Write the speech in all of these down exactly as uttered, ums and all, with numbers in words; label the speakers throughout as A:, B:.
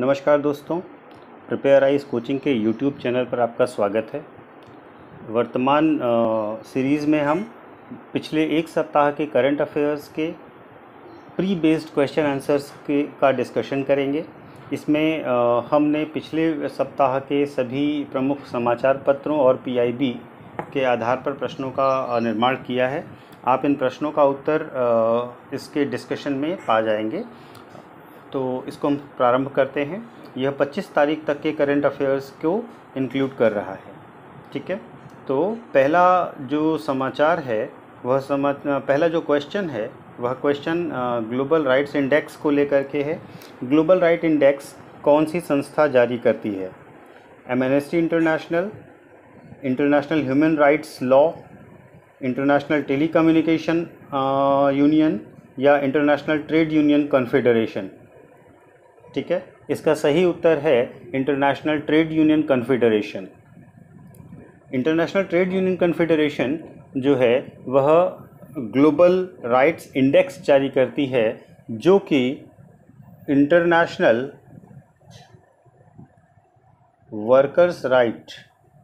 A: नमस्कार दोस्तों, prepare eyes coaching के यूट्यूब चैनल पर आपका स्वागत है। वर्तमान सीरीज़ में हम पिछले एक सप्ताह के करंट अफेयर्स के प्री बेस्ड क्वेश्चन आंसर्स के का डिस्कशन करेंगे। इसमें आ, हमने पिछले सप्ताह के सभी प्रमुख समाचार पत्रों और पीआईबी के आधार पर प्रश्नों का निर्माण किया है। आप इन प्रश्नों का उत्तर आ, इसके डिस्कशन में पा जाएंगे। तो इसको हम प्रारंभ करते हैं। यह पच्चीस तारीख तक के करंट अफेयर्स को इंक्लूड कर रहा है। ठीक है, तो पहला जो समाचार है वह समा पहला जो क्वेश्चन है वह क्वेश्चन ग्लोबल राइट्स इंडेक्स को लेकर के है। ग्लोबल राइट इंडेक्स कौन सी संस्था जारी करती है? Amnesty International, International Human Rights law, International Telecommunication Union या इंटरनेशनल ट्रेड यूनियन कॉन्फेडरेशन? ठीक है, इसका सही उत्तर है International Trade Union Confederation. International Trade Union Confederation जो है वह ग्लोबल राइट्स इंडेक्स जारी करती है, जो कि इंटरनेशनल वर्कर्स राइट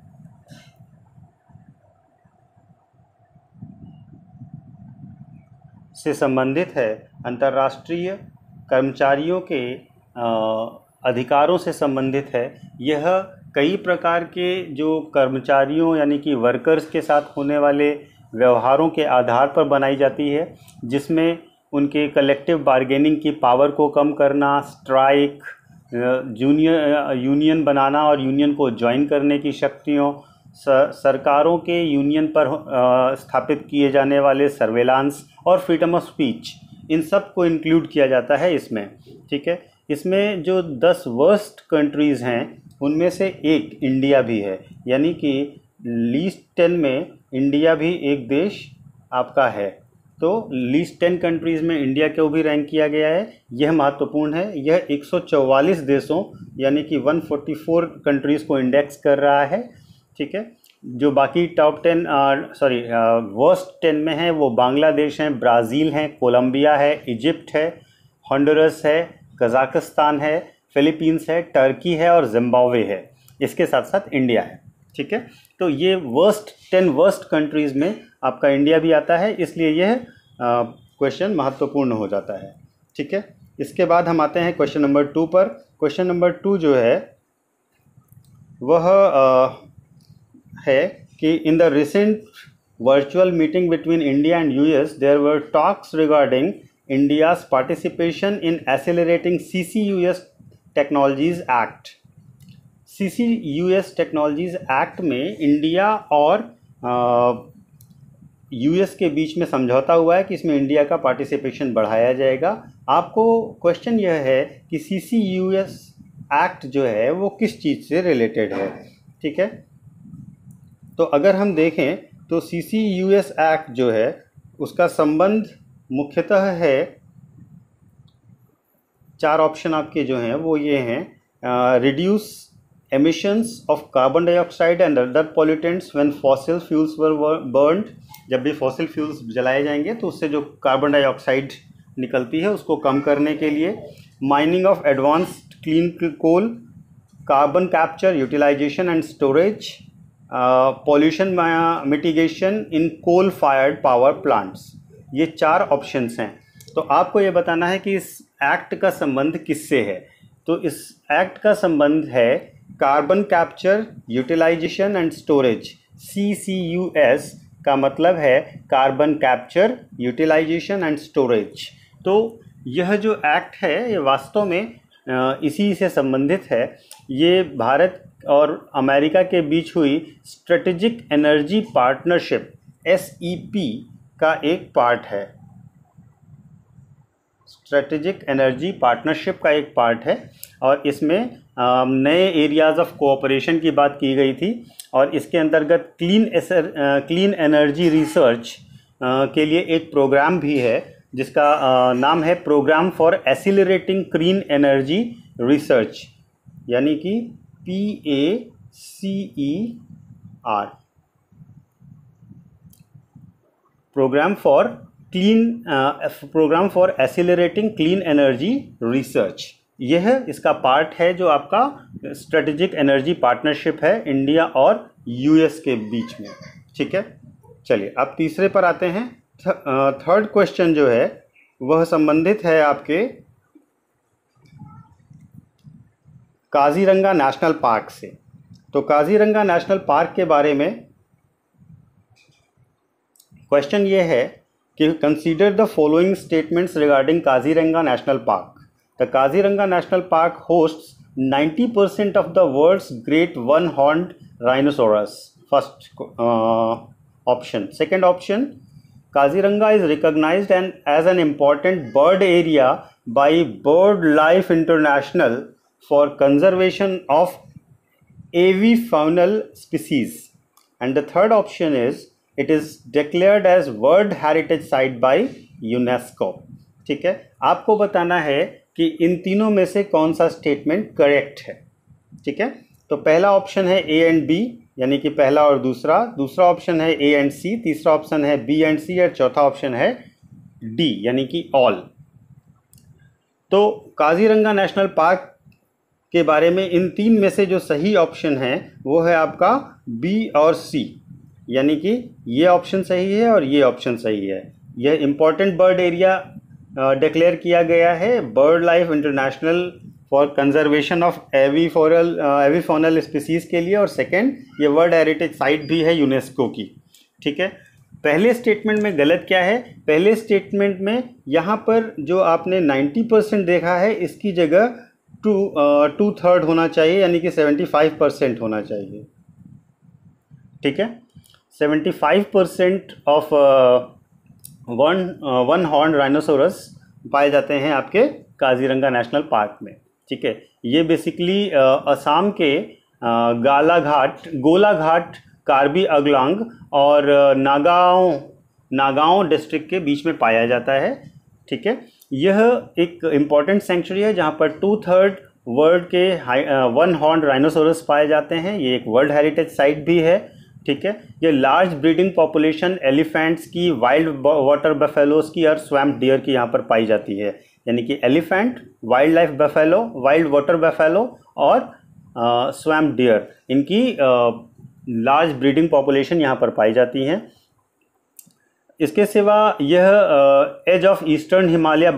A: से संबंधित है, अंतर्राष्ट्रीय कर्मचारियों के अधिकारों से संबंधित है। यह कई प्रकार के जो कर्मचारियों यानी कि वर्कर्स के साथ होने वाले व्यवहारों के आधार पर बनाई जाती है, जिसमें उनके कलेक्टिव बार्गेनिंग की पावर को कम करना, स्ट्राइक, जूनियर यूनियन बनाना और यूनियन को ज्वाइन करने की शक्तियों, सरकारों के यूनियन पर स्थापित किए जाने वाले सर्वेलांस और फ्रीडम ऑफ स्पीच, इन सब को इंक्लूड किया जाता है इसमें। ठीक है, इसमें जो दस वर्स्ट कंट्रीज़ हैं उनमें से एक इंडिया भी है, यानी कि लीस्ट टेन में इंडिया भी एक देश आपका है। तो लीस्ट टेन कंट्रीज़ में इंडिया को भी रैंक किया गया है। यह महत्वपूर्ण है। यह एक सौ चौवालीस देशों यानी कि एक सौ चौवालीस कंट्रीज़ को इंडेक्स कर रहा है। ठीक है, जो बाकी top ten sorry worst ten में है वो बांग्लादेश हैं, ब्राज़ील हैं, कोलंबिया है, इजिप्ट है, हॉन्डुरस है, कज़ाकिस्तान है, फिलीपींस है, टर्की है और जिम्बाब्वे है। इसके साथ साथ इंडिया है। ठीक है, तो ये वर्स्ट टेन वर्स्ट कंट्रीज़ में आपका इंडिया भी आता है, इसलिए यह क्वेश्चन महत्वपूर्ण हो जाता है। ठीक है, इसके बाद हम आते हैं क्वेश्चन नंबर टू पर। क्वेश्चन नंबर टू जो है वह आ, है कि in the recent virtual meeting between India and US there were talks regarding India's participation in accelerating C C U S Technologies Act। C C U S Technologies Act में India और US के बीच में समझौता हुआ है कि इसमें इंडिया का पार्टिसिपेशन बढ़ाया जाएगा। आपको क्वेश्चन यह है कि C C U S act जो है वो किस चीज़ से रिलेटेड है। ठीक है, तो अगर हम देखें तो C C U S act जो है उसका संबंध मुख्यतः है, चार ऑप्शन आपके जो हैं वो ये हैं: reduce emissions of carbon dioxide and other pollutants when fossil fuels were burned. जब भी फॉसिल फ्यूल्स जलाए जाएंगे तो उससे जो कार्बन डाइऑक्साइड निकलती है उसको कम करने के लिए। Mining of advanced clean coal, carbon capture, utilization and storage, pollution mitigation in coal fired power plants. ये चार ऑप्शंस हैं। तो आपको ये बताना है कि इस एक्ट का संबंध किससे है। तो इस एक्ट का संबंध है carbon capture, utilization and storage. C C U S का मतलब है carbon capture, utilization and storage. तो यह जो एक्ट है ये वास्तव में इसी से संबंधित है। ये भारत और अमेरिका के बीच हुई strategic energy partnership S E P का एक पार्ट है। स्ट्रेटेजिक एनर्जी पार्टनरशिप का एक पार्ट है और इसमें नए एरियाज़ ऑफ कोऑपरेशन की बात की गई थी और इसके अंतर्गत क्लीन क्लीन एनर्जी रिसर्च के लिए एक प्रोग्राम भी है जिसका आ, नाम है program for accelerating clean energy research, यानी कि P A C E R, program for clean program for accelerating clean energy research. यह इसका पार्ट है जो आपका स्ट्रेटेजिक एनर्जी पार्टनरशिप है इंडिया और यूएस के बीच में। ठीक है, चलिए अब तीसरे पर आते हैं। थर्ड क्वेश्चन जो है वह संबंधित है आपके काजीरंगा नेशनल पार्क से। तो काजीरंगा नेशनल पार्क के बारे में क्वेश्चन ये है कि consider the following statements regarding Kaziranga national park. The Kaziranga national park hosts ninety percent of the world's great one-horned rhinoceros. First uh, option. Second option, Kaziranga is recognized and as an important bird area by BirdLife International for conservation of avifaunal species. And the third option is it is declared as World Heritage Site by UNESCO. ठीक है, आपको बताना है कि इन तीनों में से कौन सा स्टेटमेंट करेक्ट है। ठीक है, तो पहला ऑप्शन है ए एंड बी, यानी कि पहला और दूसरा। दूसरा ऑप्शन है ए एंड सी। तीसरा ऑप्शन है बी एंड सी। और चौथा ऑप्शन है डी, यानी कि ऑल। तो काजीरंगा नेशनल पार्क के बारे में इन तीन में से जो सही ऑप्शन है वो है आपका बी और सी, यानी कि ये ऑप्शन सही है और ये ऑप्शन सही है। यह important bird area declare uh, किया गया है bird life international for conservation of avifaunal avifaunal species के लिए, और सेकंड ये वर्ल्ड हेरिटेज साइट भी है यूनेस्को की। ठीक है, पहले स्टेटमेंट में गलत क्या है? पहले स्टेटमेंट में यहाँ पर जो आपने नब्बे परसेंट देखा है इसकी जगह टू टू थर्ड होना चाहिए, यानी कि पचहत्तर परसेंट होना चाहिए। ठीक है, पचहत्तर percent of one one horn rhinoceros पाए जाते हैं आपके काजीरंगा नेशनल पार्क में। ठीक है, ये बेसिकली असम के गालाघाट गोलाघाट कार्बी अंगलांग और नागांव नागांव डिस्ट्रिक्ट के बीच में पाया जाता है। ठीक है, यह एक इम्पॉर्टेंट सेंचुरी है जहाँ पर टू थर्ड वर्ल्ड के वन हॉर्न राइनोसोरस पाए जाते हैं। ये एक वर्ल्ड हेरिटेज साइट भी है। ठीक है, ये लार्ज ब्रीडिंग पॉपुलेशन एलिफेंट्स की, वाइल्ड वाटर बफेलोज की और स्वैम्प डियर की यहाँ पर पाई जाती है, यानी कि elephant, wild life buffalo, wild water buffalo और स्वैम्प डियर, इनकी लार्ज ब्रीडिंग पॉपुलेशन यहाँ पर पाई जाती हैं। इसके सिवा यह as of eastern Himalaya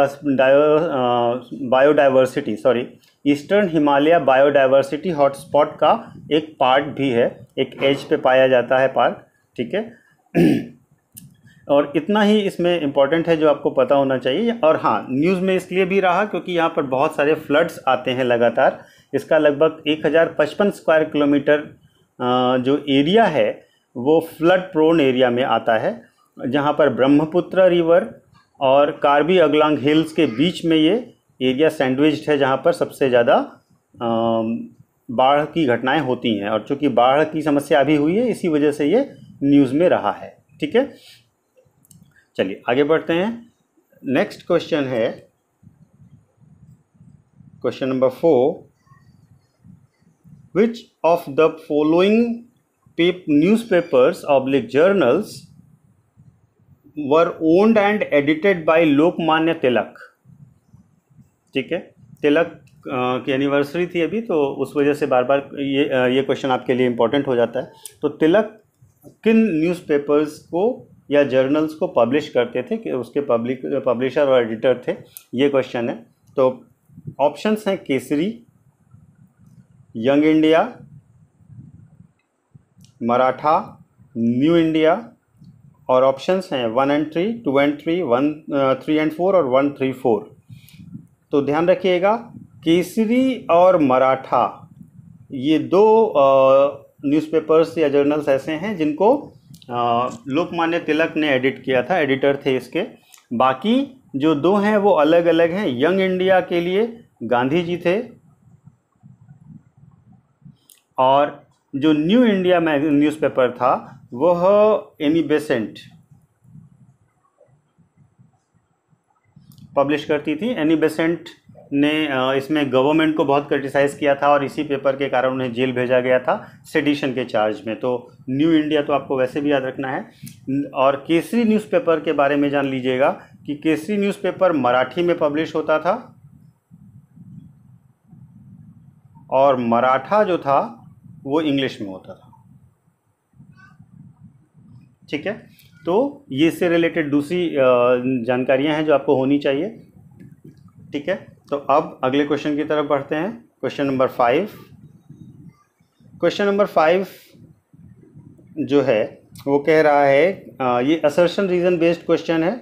A: biodiversity sorry eastern Himalaya biodiversity hotspot का एक पार्ट भी है, एक एज पे पाया जाता है पार्क। ठीक है, और इतना ही इसमें इम्पॉर्टेंट है जो आपको पता होना चाहिए। और हाँ, न्यूज़ में इसलिए भी रहा क्योंकि यहाँ पर बहुत सारे फ्लड्स आते हैं लगातार। इसका लगभग एक हज़ार पचपन स्क्वायर किलोमीटर जो एरिया है वो फ्लड प्रोन एरिया में आता है, जहाँ पर ब्रह्मपुत्र रिवर और कार्बी अंगलांग हिल्स के बीच में ये एरिया सैंडविच्ड है, जहाँ पर सबसे ज़्यादा बाढ़ की घटनाएं होती हैं। और चूँकि बाढ़ की समस्या अभी हुई है इसी वजह से ये न्यूज़ में रहा है। ठीक है, चलिए आगे बढ़ते हैं। नेक्स्ट क्वेश्चन है question number four. Which of the following newspapers oblique journals were owned and edited by Lokmanya Tilak. ठीक है, तिलक की एनिवर्सरी थी अभी, तो उस वजह से बार बार ये ये क्वेश्चन आपके लिए इम्पोर्टेंट हो जाता है। तो तिलक किन न्यूज़पेपर्स को या जर्नल्स को पब्लिश करते थे, कि उसके पब्लिक पब्लिशर और एडिटर थे, ये क्वेश्चन है। तो ऑप्शंस हैं Kesari, young India, Maratha, new India, और ऑप्शंस हैं one and three, two and three, one three and four और वन थ्री फोर। तो ध्यान रखिएगा, केसरी और मराठा ये दो न्यूज़पेपर्स या जर्नल्स ऐसे हैं जिनको लोकमान्य तिलक ने एडिट किया था, एडिटर थे इसके। बाकी जो दो हैं वो अलग अलग हैं। यंग इंडिया के लिए गांधी जी थे, और जो न्यू इंडिया में न्यूज़पेपर था वह एनी बेसेंट पब्लिश करती थी। एनी बेसेंट ने इसमें गवर्नमेंट को बहुत क्रिटिसाइज़ किया था और इसी पेपर के कारण उन्हें जेल भेजा गया था सेडिशन के चार्ज में। तो न्यू इंडिया तो आपको वैसे भी याद रखना है। और केसरी न्यूज़पेपर के बारे में जान लीजिएगा कि केसरी न्यूज़पेपर मराठी में पब्लिश होता था, और मराठा जो था वो इंग्लिश में होता था। ठीक है, तो ये इससे रिलेटेड दूसरी जानकारियां हैं जो आपको होनी चाहिए। ठीक है, तो अब अगले क्वेश्चन की तरफ बढ़ते हैं। Question number five. Question number five जो है वो कह रहा है, आ, ये असर्शन रीजन बेस्ड क्वेश्चन है।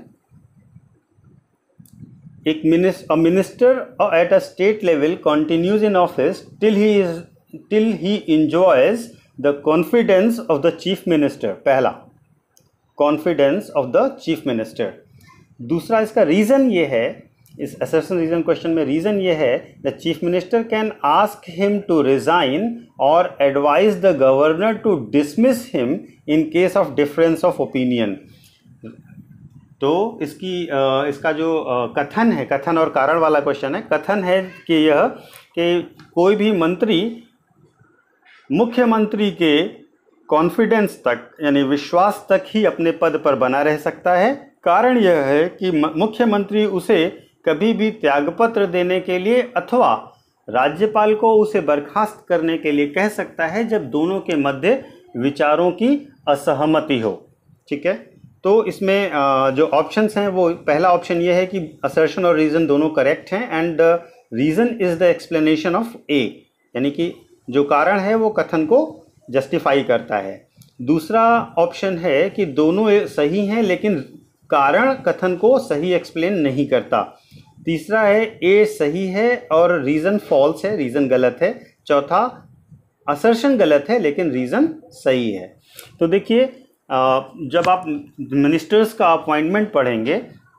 A: एक minister minister at a state level continues in office till he is till he enjoys the confidence of the chief minister. पहला, confidence of the chief minister. दूसरा, इसका रीजन ये है, इस assertion reason question में reason ये है, the chief minister can ask him to resign और advise the governor to dismiss him in case of difference of opinion. तो इसकी इसका जो कथन है, कथन और कारण वाला क्वेश्चन है। कथन है कि यह कि कोई भी मंत्री मुख्यमंत्री के कॉन्फिडेंस तक यानी विश्वास तक ही अपने पद पर बना रह सकता है। कारण यह है कि मुख्यमंत्री उसे कभी भी त्यागपत्र देने के लिए अथवा राज्यपाल को उसे बर्खास्त करने के लिए कह सकता है जब दोनों के मध्य विचारों की असहमति हो। ठीक है, तो इसमें जो ऑप्शंस हैं वो पहला ऑप्शन ये है कि असर्शन और रीज़न दोनों करेक्ट हैं and reason is the explanation of A, यानी कि जो कारण है वो कथन को जस्टिफाई करता है। दूसरा ऑप्शन है कि दोनों सही हैं लेकिन कारण कथन को सही एक्सप्लेन नहीं करता। तीसरा है ए सही है और रीज़न फॉल्स है, रीज़न गलत है। चौथा, असर्शन गलत है लेकिन रीज़न सही है। तो देखिए, जब आप मिनिस्टर्स का अपॉइंटमेंट पढ़ेंगे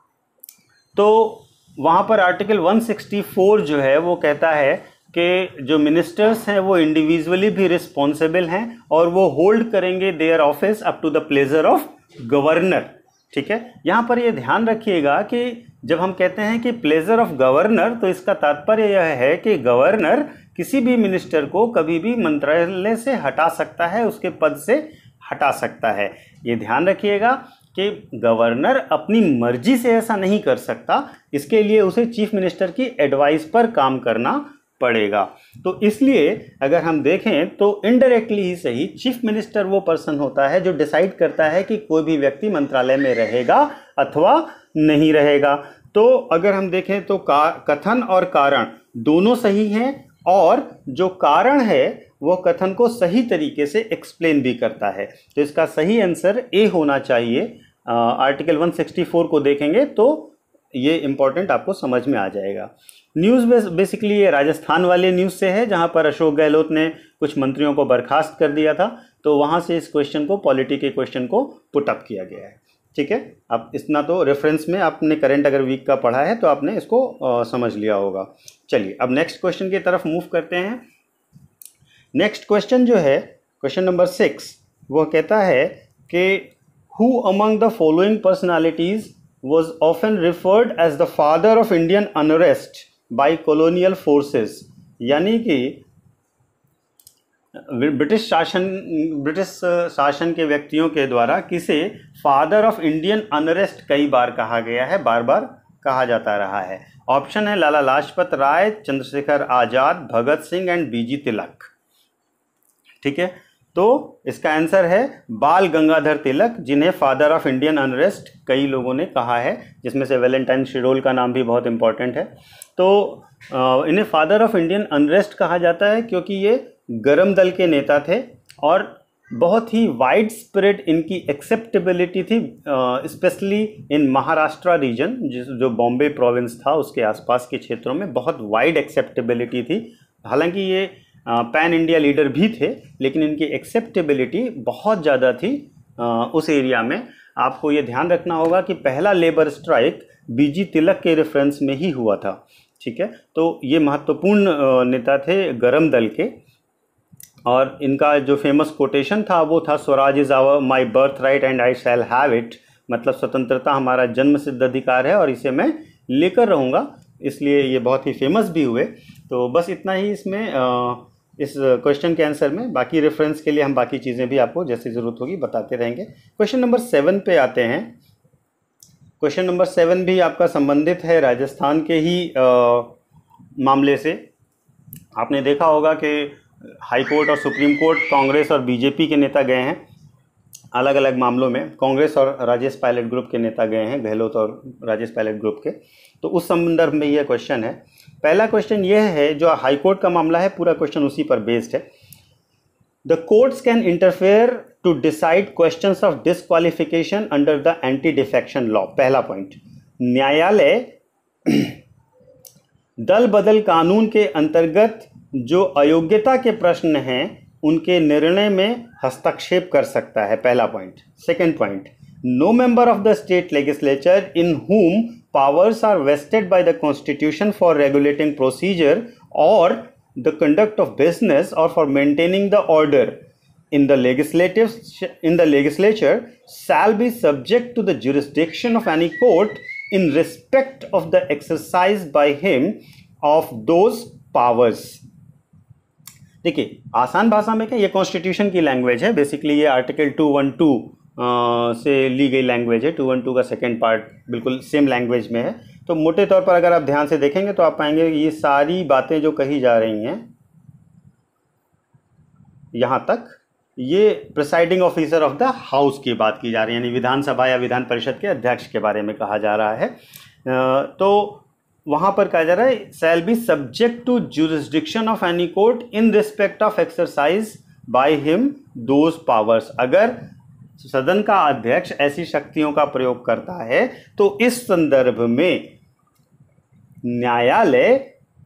A: तो वहाँ पर आर्टिकल एक सौ चौंसठ जो है वो कहता है कि जो मिनिस्टर्स हैं वो इंडिविजुअली भी रिस्पॉन्सिबल हैं और वो होल्ड करेंगे their office up to the pleasure of governor. ठीक है, यहाँ पर ये ध्यान रखिएगा कि जब हम कहते हैं कि प्लेजर ऑफ गवर्नर तो इसका तात्पर्य यह है कि गवर्नर किसी भी मिनिस्टर को कभी भी मंत्रालय से हटा सकता है, उसके पद से हटा सकता है। ये ध्यान रखिएगा कि गवर्नर अपनी मर्जी से ऐसा नहीं कर सकता, इसके लिए उसे चीफ मिनिस्टर की एडवाइस पर काम करना पड़ेगा। तो इसलिए अगर हम देखें तो इनडायरेक्टली ही सही चीफ मिनिस्टर वो पर्सन होता है जो डिसाइड करता है कि कोई भी व्यक्ति मंत्रालय में रहेगा अथवा नहीं रहेगा। तो अगर हम देखें तो कथन और कारण दोनों सही हैं और जो कारण है वो कथन को सही तरीके से एक्सप्लेन भी करता है। तो इसका सही आंसर ए होना चाहिए। आर्टिकल एक सौ चौंसठ को देखेंगे तो ये इंपॉर्टेंट आपको समझ में आ जाएगा। न्यूज़ बेसिकली ये राजस्थान वाले न्यूज़ से है जहाँ पर अशोक गहलोत ने कुछ मंत्रियों को बर्खास्त कर दिया था, तो वहाँ से इस क्वेश्चन को, पॉलिटी के क्वेश्चन को पुट अप किया गया है। ठीक है, अब इतना तो रेफरेंस में आपने करंट अगर वीक का पढ़ा है तो आपने इसको आ, समझ लिया होगा। चलिए अब नेक्स्ट क्वेश्चन की तरफ मूव करते हैं। नेक्स्ट क्वेश्चन जो है क्वेश्चन नंबर सिक्स, वो कहता है कि who among the following personalities was often referred as the father of Indian unrest by colonial forces। यानी कि ब्रिटिश शासन ब्रिटिश शासन के व्यक्तियों के द्वारा किसे फादर ऑफ इंडियन अनरेस्ट कई बार कहा गया है, बार बार कहा जाता रहा है। ऑप्शन है लाला लाजपत राय, चंद्रशेखर आज़ाद, भगत सिंह एंड बीजी तिलक। ठीक है, तो इसका आंसर है बाल गंगाधर तिलक, जिन्हें फादर ऑफ इंडियन अनरेस्ट कई लोगों ने कहा है, जिसमें से वैलेंटाइन शिरोल का नाम भी बहुत इंपॉर्टेंट है। तो इन्हें फादर ऑफ इंडियन अनरेस्ट कहा जाता है क्योंकि ये गरम दल के नेता थे और बहुत ही वाइड स्प्रेड इनकी एक्सेप्टेबिलिटी थी, स्पेशली इन महाराष्ट्र रीजन, जिस जो बॉम्बे प्रोविंस था उसके आसपास के क्षेत्रों में बहुत वाइड एक्सेप्टेबिलिटी थी। हालांकि ये पैन इंडिया लीडर भी थे लेकिन इनकी एक्सेप्टेबिलिटी बहुत ज़्यादा थी आ, उस एरिया में। आपको ये ध्यान रखना होगा कि पहला लेबर स्ट्राइक बीजी तिलक के रेफरेंस में ही हुआ था। ठीक है, तो ये महत्वपूर्ण नेता थे गरम दल के और इनका जो फेमस कोटेशन था वो था Swaraj is our my birth right and I shall have it, मतलब स्वतंत्रता हमारा जन्म सिद्ध अधिकार है और इसे मैं लेकर रहूँगा, इसलिए ये बहुत ही फेमस भी हुए। तो बस इतना ही इसमें आ, इस क्वेश्चन के आंसर में, बाकी रेफरेंस के लिए हम बाकी चीज़ें भी आपको जैसी ज़रूरत होगी बताते रहेंगे। क्वेश्चन नंबर सेवन पे आते हैं। क्वेश्चन नंबर सेवन भी आपका संबंधित है राजस्थान के ही आ, मामले से। आपने देखा होगा कि हाई कोर्ट और सुप्रीम कोर्ट कांग्रेस और बीजेपी के नेता गए हैं अलग अलग मामलों में। कांग्रेस और राजेश पायलट ग्रुप के नेता गए हैं, गहलोत और राजेश पायलट ग्रुप के। तो उस संदर्भ में यह क्वेश्चन है। पहला क्वेश्चन यह है, जो हाई कोर्ट का मामला है, पूरा क्वेश्चन उसी पर बेस्ड है। The courts can interfere to decide questions of disqualification under the anti defection law. पहला पॉइंट, न्यायालय दल बदल कानून के अंतर्गत जो अयोग्यता के प्रश्न हैं उनके निर्णय में हस्तक्षेप कर सकता है। पहला point. Second point, no member of the state legislature in whom powers are vested by the constitution for regulating procedure or the conduct of business or for maintaining the order in the legislative in the legislature shall be subject to the jurisdiction of any court in respect of the exercise by him of those powers। देखिए, आसान भाषा में क्या, ये constitution की language है। Basically ये article to one to से ली गई लैंग्वेज है। टू वन टू का सेकेंड पार्ट बिल्कुल सेम लैंग्वेज में है। तो मोटे तौर पर अगर आप ध्यान से देखेंगे तो आप पाएंगे कि ये सारी बातें जो कही जा रही हैं यहाँ तक, ये presiding officer of the house की बात की जा रही है, यानी विधानसभा या विधान परिषद के अध्यक्ष के बारे में कहा जा रहा है। तो वहाँ पर कहा जा रहा है, shall be subject to jurisdiction of any court in respect of exercise by him those powers. अगर सदन का अध्यक्ष ऐसी शक्तियों का प्रयोग करता है तो इस संदर्भ में न्यायालय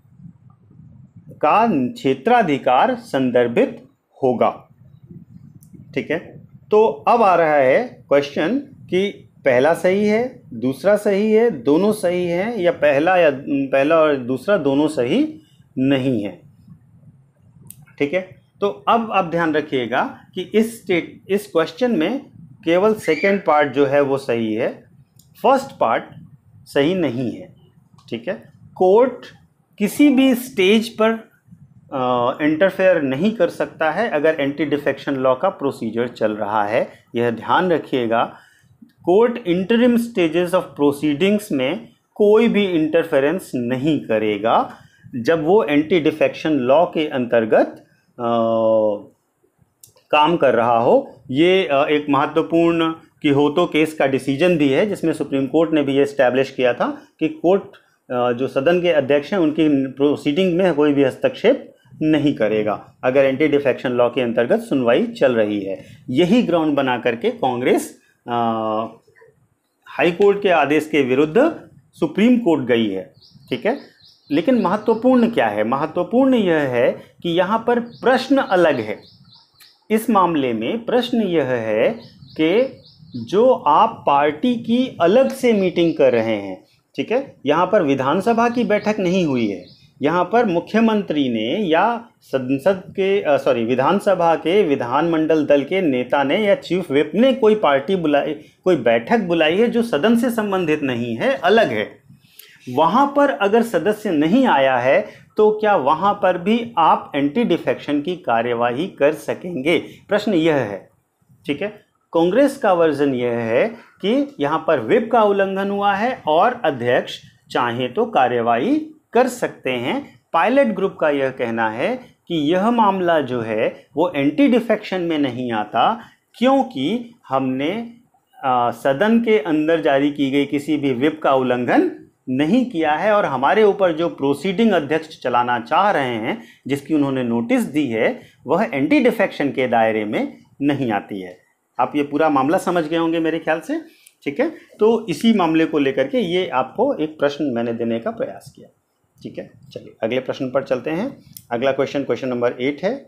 A: का क्षेत्राधिकार संदर्भित होगा। ठीक है, तो अब आ रहा है क्वेश्चन कि पहला सही है, दूसरा सही है, दोनों सही हैं, या पहला या पहला और दूसरा दोनों सही नहीं है। ठीक है, तो अब आप ध्यान रखिएगा कि इस स्टेट इस क्वेश्चन में केवल सेकेंड पार्ट जो है वो सही है, फर्स्ट पार्ट सही नहीं है। ठीक है, कोर्ट किसी भी स्टेज पर इंटरफेयर नहीं कर सकता है अगर एंटी डिफेक्शन लॉ का प्रोसीजर चल रहा है। यह ध्यान रखिएगा, court interim stages of proceedings में कोई भी इंटरफेरेंस नहीं करेगा जब वो एंटी डिफेक्शन लॉ के अंतर्गत काम कर रहा हो। ये आ, एक महत्वपूर्ण किहोतो केस का डिसीजन भी है, जिसमें सुप्रीम कोर्ट ने भी ये इस्टेब्लिश किया था कि कोर्ट आ, जो सदन के अध्यक्ष हैं उनकी प्रोसीडिंग में कोई भी हस्तक्षेप नहीं करेगा अगर एंटी डिफेक्शन लॉ के अंतर्गत सुनवाई चल रही है। यही ग्राउंड बना करके कांग्रेस हाई कोर्ट के आदेश के विरुद्ध सुप्रीम कोर्ट गई है। ठीक है, लेकिन महत्वपूर्ण क्या है? महत्वपूर्ण यह है कि यहाँ पर प्रश्न अलग है। इस मामले में प्रश्न यह है कि जो आप पार्टी की अलग से मीटिंग कर रहे हैं, ठीक है, यहाँ पर विधानसभा की बैठक नहीं हुई है। यहाँ पर मुख्यमंत्री ने या संसद के सॉरी विधानसभा के विधानमंडल दल के नेता ने या चीफ व्हिप ने कोई पार्टी बुलाई, कोई बैठक बुलाई है जो सदन से संबंधित नहीं है, अलग है। वहाँ पर अगर सदस्य नहीं आया है तो क्या वहाँ पर भी आप एंटी डिफेक्शन की कार्यवाही कर सकेंगे? प्रश्न यह है। ठीक है, कांग्रेस का वर्जन यह है कि यहाँ पर व्हिप का उल्लंघन हुआ है और अध्यक्ष चाहे तो कार्यवाही कर सकते हैं। पायलट ग्रुप का यह कहना है कि यह मामला जो है वो एंटी डिफेक्शन में नहीं आता, क्योंकि हमने आ, सदन के अंदर जारी की गई किसी भी व्हिप का उल्लंघन नहीं किया है और हमारे ऊपर जो प्रोसीडिंग अध्यक्ष चलाना चाह रहे हैं, जिसकी उन्होंने नोटिस दी है, वह एंटी डिफेक्शन के दायरे में नहीं आती है। आप ये पूरा मामला समझ गए होंगे मेरे ख्याल से। ठीक है, तो इसी मामले को लेकर के ये आपको एक प्रश्न मैंने देने का प्रयास किया। ठीक है, चलिए अगले प्रश्न पर चलते हैं। अगला क्वेश्चन क्वेश्चन नंबर एट है।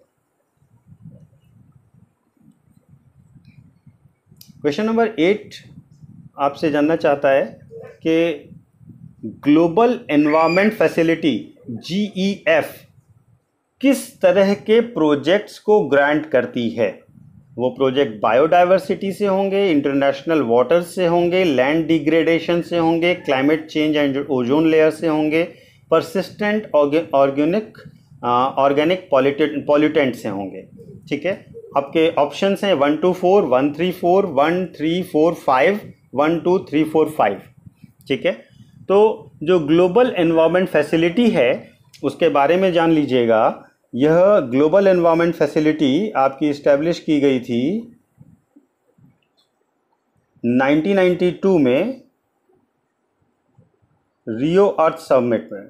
A: क्वेश्चन नंबर एट आपसे जानना चाहता है कि global environment facility G E F किस तरह के प्रोजेक्ट्स को ग्रांट करती है? वो प्रोजेक्ट बायोडाइवर्सिटी से होंगे, इंटरनेशनल वाटर्स से होंगे, लैंड डिग्रेडेशन से होंगे, climate change and ozone layer से होंगे, परसिस्टेंट ऑर्गेनिक ऑर्गेनिक पॉल्यूटेंट से होंगे। ठीक है, आपके ऑप्शंस हैं one two four, one three four, one three four five, one two three four five. ठीक है, तो जो ग्लोबल एनवायरनमेंट फैसिलिटी है उसके बारे में जान लीजिएगा। यह ग्लोबल एनवायरनमेंट फैसिलिटी आपकी इस्टेब्लिश की गई थी नाइनटीन नाइंटी टू में रियो अर्थ समिट में।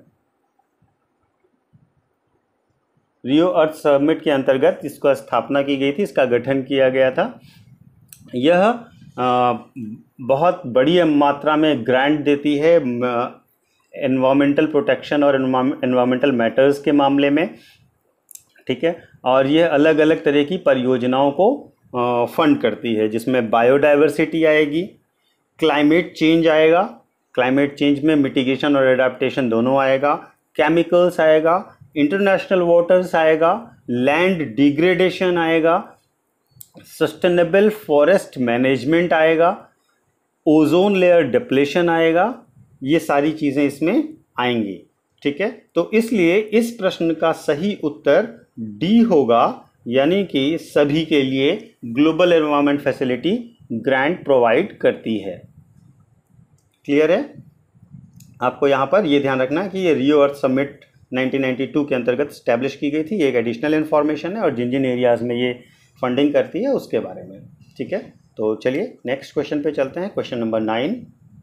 A: रियो अर्थ समिट के अंतर्गत इसका स्थापना की गई थी, इसका गठन किया गया था। यह आ, बहुत बड़ी मात्रा में ग्रांट देती है एनवायरमेंटल प्रोटेक्शन और एनवायरमेंटल मैटर्स के मामले में, ठीक है। और यह अलग अलग तरह की परियोजनाओं को फंड करती है, जिसमें बायोडाइवर्सिटी आएगी, क्लाइमेट चेंज आएगा, क्लाइमेट चेंज में मिटिगेशन और एडाप्टेशन दोनों आएगा, केमिकल्स आएगा, इंटरनेशनल वाटर्स आएगा, लैंड डिग्रेडेशन आएगा, सस्टेनेबल फॉरेस्ट मैनेजमेंट आएगा, ओजोन लेयर डिप्लेशन आएगा। ये सारी चीज़ें इसमें आएंगी, ठीक है। तो इसलिए इस प्रश्न का सही उत्तर डी होगा, यानी कि सभी के लिए global environment facility grant provide करती है। क्लियर है? आपको यहाँ पर ये ध्यान रखना है कि ये Rio earth summit nineteen ninety two के अंतर्गत स्टैब्लिश की गई थी। ये एक एडिशनल इन्फॉर्मेशन है और जिन जिन एरियाज़ में ये फंडिंग करती है उसके बारे में, ठीक है। तो चलिए नेक्स्ट क्वेश्चन पे चलते हैं। Question number nine,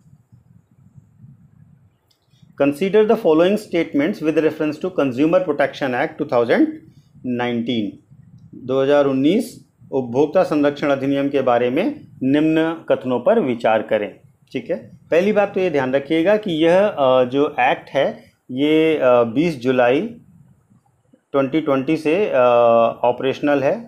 A: consider the following statements with reference to consumer protection act two thousand nineteen. दो हज़ार उन्नीस उपभोक्ता संरक्षण अधिनियम के बारे में निम्न कथनों पर विचार करें, ठीक है। पहली बात तो ये ध्यान रखिएगा कि यह जो एक्ट है ये बीस जुलाई ट्वेंटी ट्वेंटी से ऑपरेशनल है,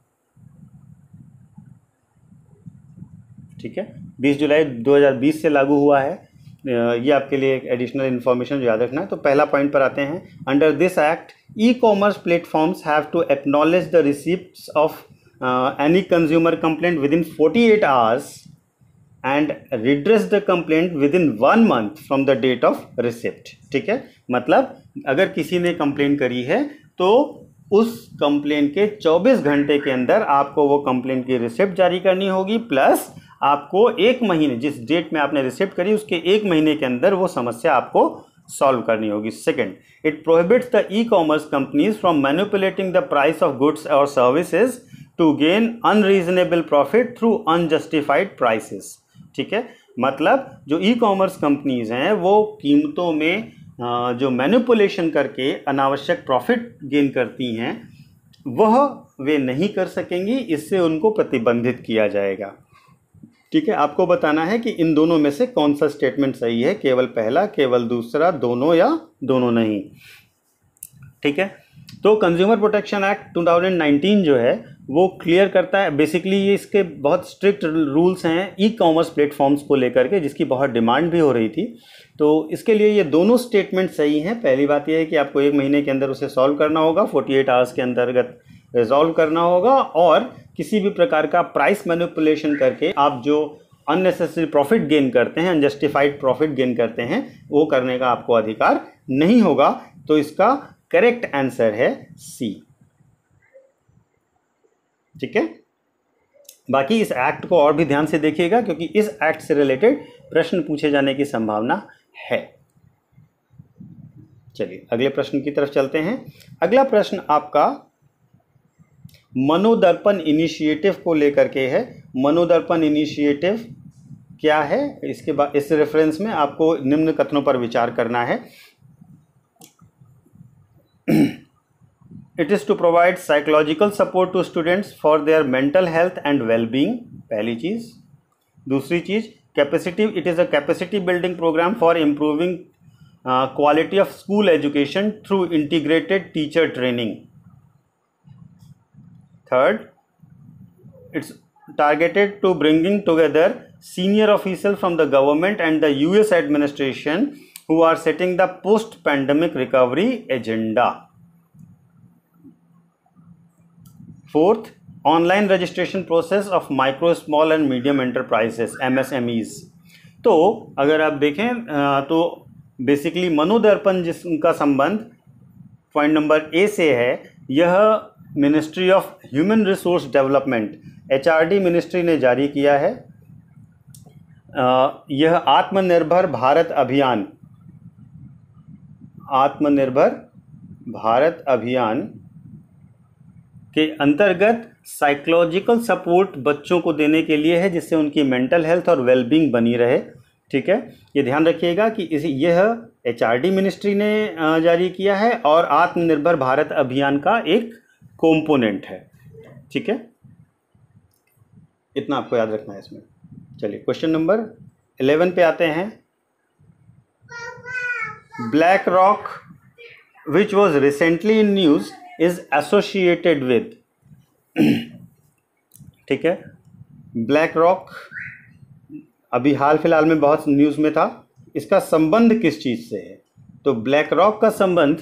A: ठीक है। बीस जुलाई दो हज़ार बीस से लागू हुआ है। ये आपके लिए एक एडिशनल इन्फॉर्मेशन याद रखना है। तो पहला पॉइंट पर आते हैं। Under this act e commerce platforms have to acknowledge the receipts of any consumer complaint within forty eight hours and redress the complaint within one month from the date of receipt, ठीक है। मतलब अगर किसी ने complaint करी है तो उस कंप्लेंट के चौबीस घंटे के अंदर आपको वो कंप्लेंट की रिसिप्ट जारी करनी होगी, प्लस आपको एक महीने, जिस डेट में आपने रिसिप्ट करी उसके एक महीने के अंदर वो समस्या आपको सॉल्व करनी होगी। Second, it prohibits the e commerce companies from manipulating the price of goods और services to gain unreasonable profit through unjustified prices, ठीक है। मतलब जो ई कॉमर्स कंपनीज हैं वो कीमतों में जो मैनिपुलेशन करके अनावश्यक प्रॉफिट गेन करती हैं वह वे नहीं कर सकेंगी, इससे उनको प्रतिबंधित किया जाएगा, ठीक है। आपको बताना है कि इन दोनों में से कौन सा स्टेटमेंट सही है, केवल पहला, केवल दूसरा, दोनों या दोनों नहीं, ठीक है। तो consumer protection act two thousand nineteen जो है वो क्लियर करता है, बेसिकली ये इसके बहुत स्ट्रिक्ट रूल्स हैं ई कॉमर्स प्लेटफॉर्म्स को लेकर के, जिसकी बहुत डिमांड भी हो रही थी। तो इसके लिए ये दोनों स्टेटमेंट सही हैं। पहली बात यह है कि आपको एक महीने के अंदर उसे सॉल्व करना होगा, अड़तालीस आवर्स के अंतर्गत रिजॉल्व करना होगा, और किसी भी प्रकार का प्राइस मैनिपुलेशन करके आप जो अननेसेसरी प्रॉफिट गेन करते हैं, अनजस्टिफाइड प्रॉफिट गेन करते हैं, वो करने का आपको अधिकार नहीं होगा। तो इसका करेक्ट आंसर है सी, ठीक है। बाकी इस एक्ट को और भी ध्यान से देखिएगा क्योंकि इस एक्ट से रिलेटेड प्रश्न पूछे जाने की संभावना है। चलिए अगले प्रश्न की तरफ चलते हैं। अगला प्रश्न आपका मनोदर्पण इनिशिएटिव को लेकर के है। मनोदर्पण इनिशिएटिव क्या है, इसके बाद इस रेफरेंस में आपको निम्न कथनों पर विचार करना है। It is to provide psychological support to students for their mental health and wellbeing, पहली चीज़। दूसरी चीज़, capacity, it is a capacity building program for improving quality of school education through integrated teacher training. Third, it's targeted to bringing together senior officials from the government and the U S administration who are setting the post-pandemic recovery agenda. Fourth, online registration process of micro, small and medium enterprises, M S M Es. तो अगर आप देखें तो basically Manodarpan जिसका संबंध point number A से है, यह ministry of human resource development H R D ministry ने जारी किया है। यह आत्मनिर्भर भारत अभियान आत्मनिर्भर भारत अभियान के अंतर्गत साइकोलॉजिकल सपोर्ट बच्चों को देने के लिए है, जिससे उनकी मेंटल हेल्थ और वेलबींग बनी रहे। ठीक है, ये ध्यान रखिएगा कि इस यह एचआरडी मिनिस्ट्री ने जारी किया है और आत्मनिर्भर भारत अभियान का एक कंपोनेंट है। ठीक है, इतना आपको याद रखना है इसमें। चलिए क्वेश्चन नंबर इलेवन पे आते हैं। Black rock which was recently in news is associated with, ठीक है, ब्लैक रॉक अभी हाल फिलहाल में बहुत न्यूज़ में था, इसका संबंध किस चीज़ से है? तो ब्लैक रॉक का संबंध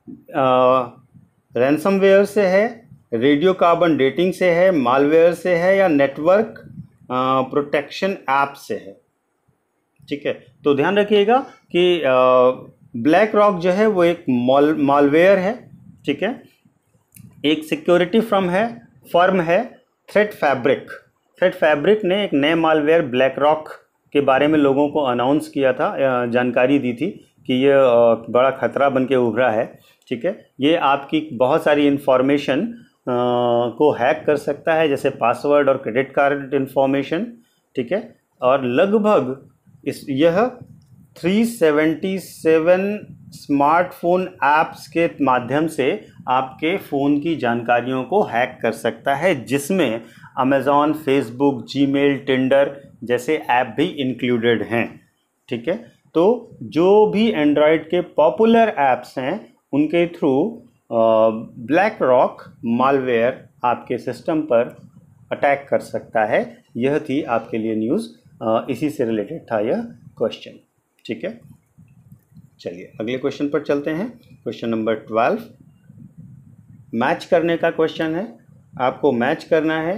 A: रैंसमवेयर से है, रेडियो कार्बन डेटिंग से है, मालवेयर से है, या नेटवर्क प्रोटेक्शन ऐप से है। ठीक है, तो ध्यान रखिएगा कि ब्लैक रॉक जो है वो एक मॉल मालवेयर है। ठीक है, एक सिक्योरिटी फर्म है फर्म है थ्रेट फैब्रिक। थ्रेट फैब्रिक ने एक नए मालवेयर ब्लैक रॉक के बारे में लोगों को अनाउंस किया था, जानकारी दी थी कि ये बड़ा खतरा बन के उभरा है। ठीक है, ये आपकी बहुत सारी इन्फॉर्मेशन को हैक कर सकता है, जैसे पासवर्ड और क्रेडिट कार्ड इन्फॉर्मेशन। ठीक है, और लगभग इस यह तीन सौ सतहत्तर स्मार्टफोन ऐप्स के माध्यम से आपके फ़ोन की जानकारियों को हैक कर सकता है, जिसमें अमेज़ॉन, फेसबुक, जीमेल, टिंडर जैसे ऐप भी इंक्लूडेड हैं। ठीक है, तो जो भी एंड्रॉयड के पॉपुलर ऐप्स हैं उनके थ्रू ब्लैक रॉक मालवेयर आपके सिस्टम पर अटैक कर सकता है। यह थी आपके लिए न्यूज़, इसी से रिलेटेड था यह क्वेश्चन। ठीक है, चलिए अगले क्वेश्चन पर चलते हैं। क्वेश्चन नंबर ट्वेल्व मैच करने का क्वेश्चन है। आपको मैच करना है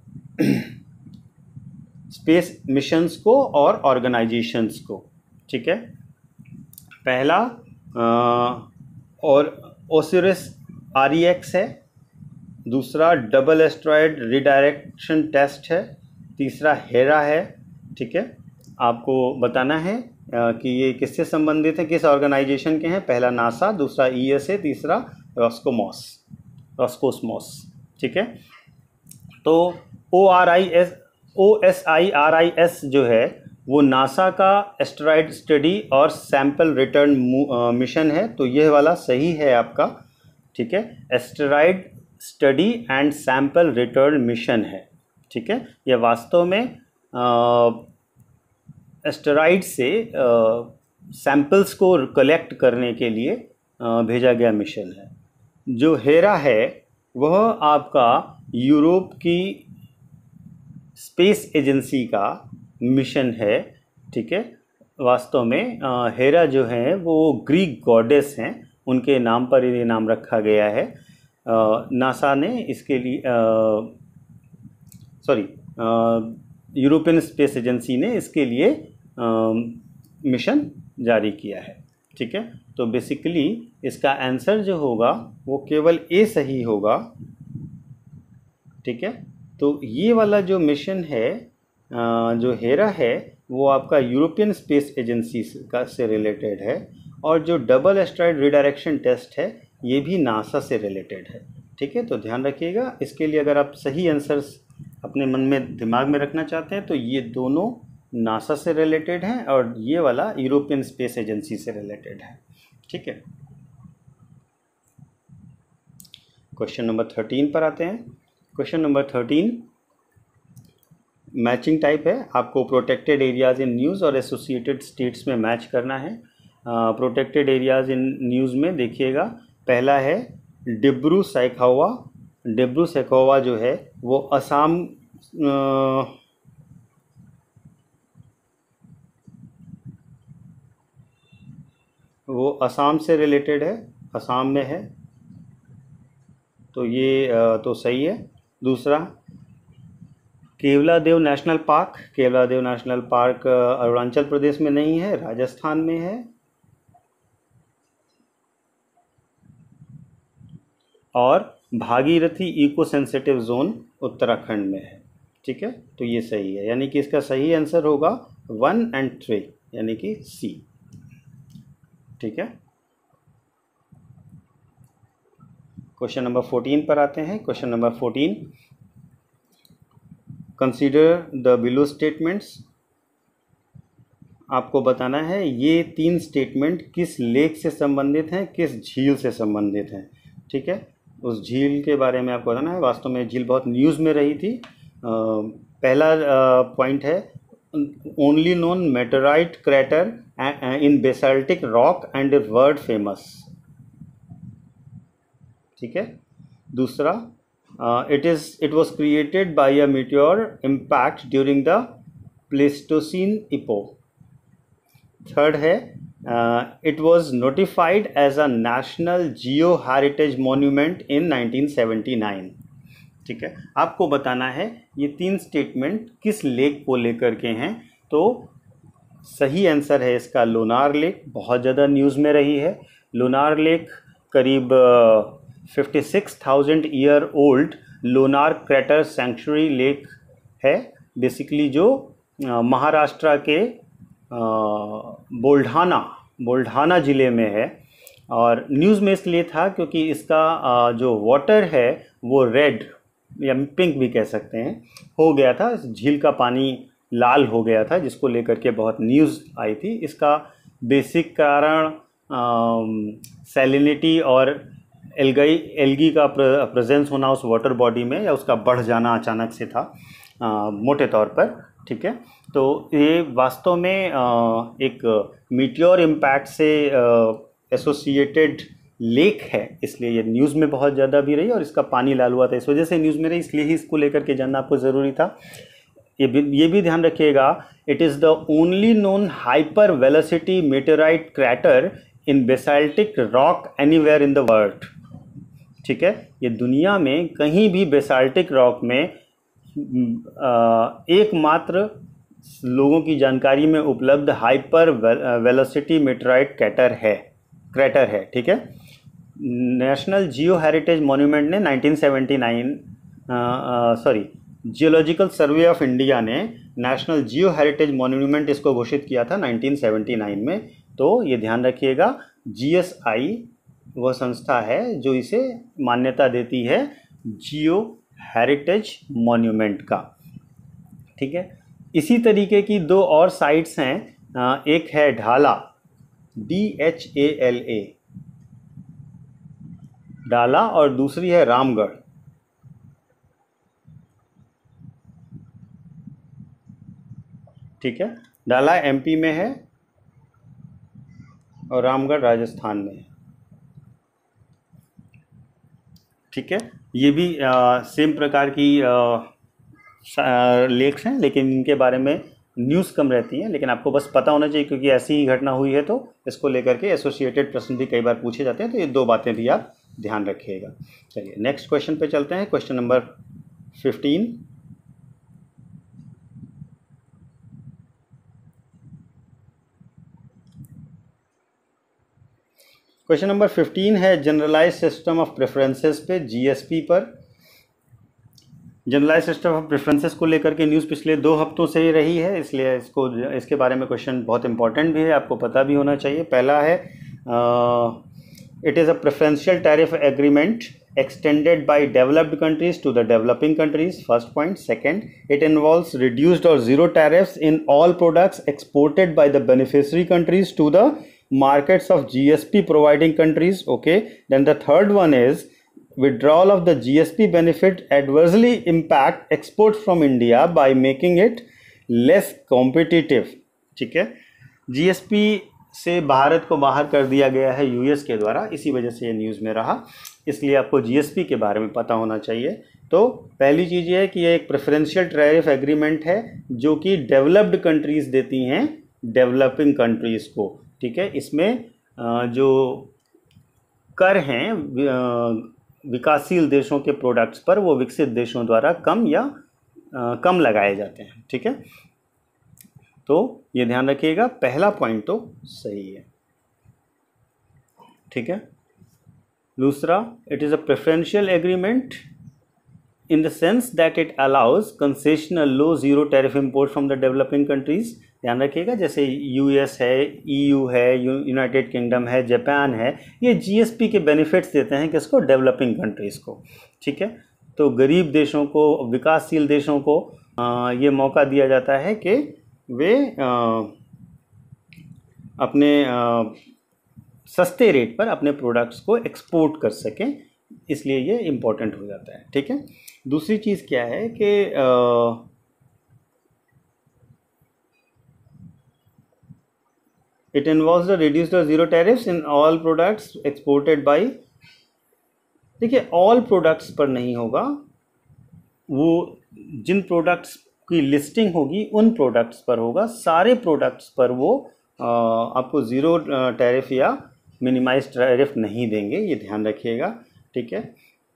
A: स्पेस मिशंस को और ऑर्गेनाइजेशंस को। ठीक है, पहला आ, और ओसिरिस आर ई एक्स है, दूसरा डबल एस्ट्रॉयड रिडायरेक्शन टेस्ट है, तीसरा हेरा है। ठीक है, आपको बताना है आ, कि ये किससे संबंधित है, किस ऑर्गेनाइजेशन के हैं। पहला नासा, दूसरा ई एस ए, तीसरा रॉस्कोमॉस रॉस्कोसमॉस। ठीक है, तो O R I S O S I R I S जो है वो नासा का एस्टेरॉयड स्टडी और सैंपल रिटर्न मिशन है, तो यह वाला सही है आपका। ठीक है, asteroid study and sample return mission है। ठीक है, यह वास्तव में एस्टेरॉयड से सैंपल्स को कलेक्ट करने के लिए आ, भेजा गया मिशन है। जो हेरा है वह आपका यूरोप की स्पेस एजेंसी का मिशन है। ठीक है, वास्तव में आ, हेरा जो है वो ग्रीक गॉडेस हैं, उनके नाम पर ये नाम रखा गया है। आ, नासा ने इसके लिए सॉरी यूरोपियन स्पेस एजेंसी ने इसके लिए आ, मिशन जारी किया है। ठीक है, तो बेसिकली इसका आंसर जो होगा वो केवल ए सही होगा। ठीक है, तो ये वाला जो मिशन है जो हेरा है वो आपका यूरोपियन स्पेस एजेंसी का से रिलेटेड है, और जो डबल एस्ट्रॉयड रिडायरेक्शन टेस्ट है ये भी नासा से रिलेटेड है। ठीक है, तो ध्यान रखिएगा, इसके लिए अगर आप सही आंसर्स अपने मन में दिमाग में रखना चाहते हैं तो ये दोनों नासा से रिलेटेड हैं और ये वाला यूरोपियन स्पेस एजेंसी से रिलेटेड है। ठीक है, क्वेश्चन नंबर थर्टीन पर आते हैं। Question number thirteen matching type है। आपको प्रोटेक्टेड एरियाज़ इन न्यूज़ और एसोसिएटेड स्टेट्स में मैच करना है। प्रोटेक्टेड एरियाज़ इन न्यूज़ में देखिएगा, पहला है डिब्रू सैखोवा। डिब्रू सैखोवा जो है वो असम आ, वो असम से रिलेटेड है, असम में है, तो ये आ, तो सही है। दूसरा Keoladeo national park. Keoladeo national park Arunachal Pradesh में नहीं है, राजस्थान में है। और Bhagirathi eco sensitive zone Uttarakhand में है। ठीक है, तो ये सही है, यानी कि इसका सही आंसर होगा वन एंड थ्री, यानी कि सी। ठीक है, क्वेश्चन नंबर फोर्टीन पर आते हैं। Question number fourteen, consider the below statements. आपको बताना है ये तीन स्टेटमेंट किस लेक से संबंधित हैं, किस झील से संबंधित हैं। ठीक है, उस झील के बारे में आपको बताना है। वास्तव में झील बहुत न्यूज़ में रही थी। आ, पहला पॉइंट है, only known meteorite crater in basaltic rock and world famous. ठीक है। दूसरा, it is it was created by a meteor impact during the pleistocene epoch. Third है, it was notified as a national geo heritage monument in nineteen seventy nine. ठीक है, आपको बताना है ये तीन स्टेटमेंट किस लेक को लेकर के हैं। तो सही आंसर है इसका लोनार लेक, बहुत ज़्यादा न्यूज़ में रही है। लोनार लेक करीब fifty six thousand year old Lonar crater sanctuary lake है, बेसिकली जो uh, महाराष्ट्र के बुल्ढाना बुल्ढाना ज़िले में है। और न्यूज़ में इसलिए था क्योंकि इसका जो वाटर है वो रेड या पिंक भी कह सकते हैं हो गया था। इस झील का पानी लाल हो गया था, जिसको लेकर के बहुत न्यूज़ आई थी। इसका बेसिक कारण सैलिनिटी और एल्गी एल्गी का प्रेजेंस होना उस वाटर बॉडी में, या उसका बढ़ जाना अचानक से था, आ, मोटे तौर पर। ठीक है, तो ये वास्तव में आ, एक मीटियोर इम्पैक्ट से एसोसिएटेड लेक है, इसलिए ये न्यूज़ में बहुत ज़्यादा भी रही और इसका पानी लाल हुआ था, इस वजह से न्यूज़ में रही, इसलिए ही इसको लेकर के जानना आपको ज़रूरी था। ये भी ये भी ध्यान रखिएगा, it is the only known hyper velocity meteorite crater in basaltic rock anywhere in the world. ठीक है, ये दुनिया में कहीं भी बेसाल्टिक रॉक में एकमात्र लोगों की जानकारी में उपलब्ध हाइपर वेलोसिटी मेटेराइट क्रैटर है क्रैटर है ठीक है। नेशनल जियो हेरिटेज मॉन्यूमेंट ने nineteen seventy nine sorry geological survey of India ने नेशनल जियो हेरिटेज मॉन्यूमेंट इसको घोषित किया था नाइनटीन सेवेंटी नाइन में। तो ये ध्यान रखिएगा, जीएसआई वह संस्था है जो इसे मान्यता देती है जियो हेरिटेज मॉन्यूमेंट का। ठीक है, इसी तरीके की दो और साइट्स हैं, एक है Dhala, D H A L A Dhala, और दूसरी है रामगढ़। ठीक है, डाला एमपी में है और रामगढ़ राजस्थान में है। ठीक है, ये भी आ, सेम प्रकार की लेक्स हैं, लेकिन इनके बारे में न्यूज़ कम रहती हैं, लेकिन आपको बस पता होना चाहिए क्योंकि ऐसी ही घटना हुई है, तो इसको लेकर के एसोसिएटेड प्रश्न भी कई बार पूछे जाते हैं। तो ये दो बातें भी आप ध्यान रखिएगा। चलिए नेक्स्ट क्वेश्चन पे चलते हैं। Question number fifteen, question number fifteen है जनरलाइज सिस्टम ऑफ प्रेफरेंसेस पे, जीएसपी पर। जनरलाइज सिस्टम ऑफ प्रेफरेंसेस को लेकर के न्यूज़ पिछले दो हफ्तों से ही रही है, इसलिए इसको इसके बारे में क्वेश्चन बहुत इंपॉर्टेंट भी है, आपको पता भी होना चाहिए। पहला है, it is a preferential tariff agreement extended by developed countries to the developing countries, first point. Second, it involves reduced or zero tariffs in all products exported by the beneficiary countries to the markets of G S P providing countries. Okay, then the third one is withdrawal of the G S P benefit adversely impact exports from India by making it less competitive. ठीक है, G S P से भारत को बाहर कर दिया गया है US के द्वारा, इसी वजह से ये न्यूज़ में रहा, इसलिए आपको जीएसपी के बारे में पता होना चाहिए। तो पहली चीज़ ये है कि ये एक प्रेफरेंशियल टैरिफ एग्रीमेंट है जो कि डेवलप्ड कंट्रीज़ देती हैं डेवलपिंग कंट्रीज़ को। ठीक है, इसमें जो कर हैं विकासशील देशों के प्रोडक्ट्स पर, वो विकसित देशों द्वारा कम या कम लगाए जाते हैं। ठीक है, तो ये ध्यान रखिएगा, पहला पॉइंट तो सही है। ठीक है, दूसरा, it is a preferential agreement in the sense that it allows concessional low zero tariff import from the developing countries ध्यान रखिएगा। जैसे यूएस है, ईयू है, यूनाइटेड किंगडम है, जापान है, ये जीएसपी के बेनिफिट्स देते हैं किसको? डेवलपिंग कंट्रीज़ को। ठीक है, तो गरीब देशों को, विकासशील देशों को आ, ये मौका दिया जाता है कि वे आ, अपने आ, सस्ते रेट पर अपने प्रोडक्ट्स को एक्सपोर्ट कर सकें, इसलिए ये इम्पोर्टेंट हो जाता है। ठीक है, दूसरी चीज़ क्या है कि it involves the reduced or zero tariffs in all products exported by. देखिए, ऑल प्रोडक्ट्स पर नहीं होगा, वो जिन प्रोडक्ट्स की लिस्टिंग होगी उन प्रोडक्ट्स पर होगा। सारे प्रोडक्ट्स पर वो आ, आपको ज़ीरो टैरिफ या मिनिमाइज टैरिफ नहीं देंगे, ये ध्यान रखिएगा। ठीक है,